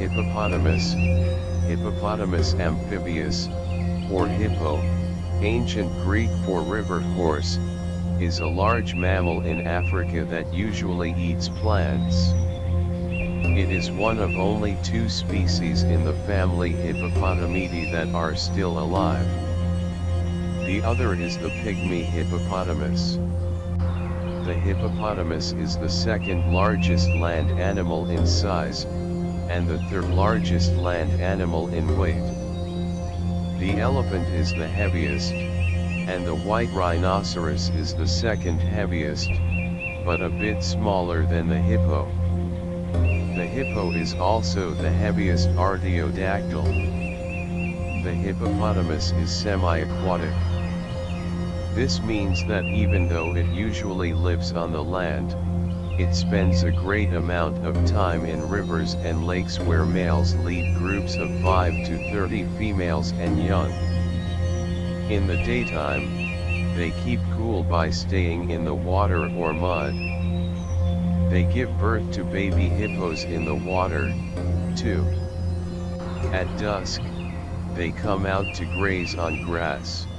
Hippopotamus, Hippopotamus amphibius, or hippo, ancient Greek for river horse, is a large mammal in Africa that usually eats plants. It is one of only two species in the family Hippopotamidae that are still alive. The other is the pygmy hippopotamus. The hippopotamus is the second largest land animal in size, and the third largest land animal in weight. The elephant is the heaviest, and the white rhinoceros is the second heaviest, but a bit smaller than the hippo. The hippo is also the heaviest artiodactyl. The hippopotamus is semi-aquatic. This means that even though it usually lives on the land, it spends a great amount of time in rivers and lakes where males lead groups of 5 to 30 females and young. In the daytime, they keep cool by staying in the water or mud. They give birth to baby hippos in the water, too. At dusk, they come out to graze on grass.